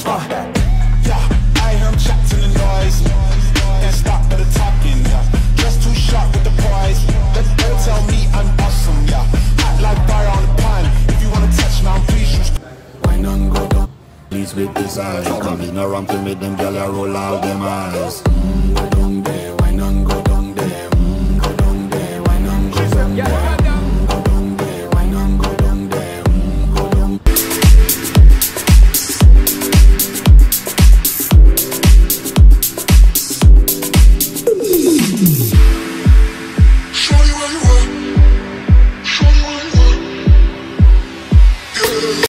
Stop that. Yeah, I hear him chatting the noise. Can't stop for the talking, yeah. Just too sharp with the poise. They'll tell me I'm awesome, yeah. Act like fire on the pan. If you wanna touch me, I'm please you. Why none go down? Please with this eyes. Come in around to make them gyal roll out them eyes. Go down.